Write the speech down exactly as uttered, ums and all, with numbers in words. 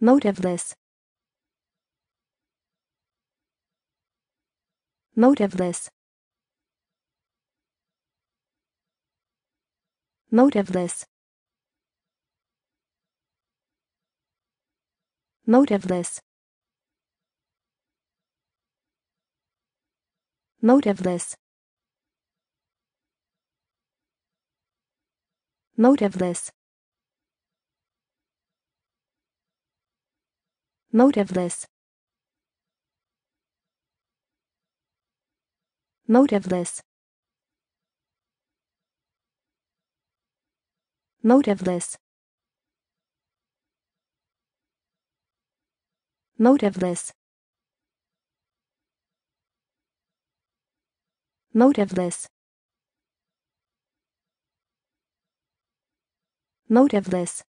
Motiveless. Motiveless. Motiveless. Motiveless. Motiveless. Motiveless. Motiveless. Motiveless. Motiveless. Motiveless. Motiveless. Motiveless.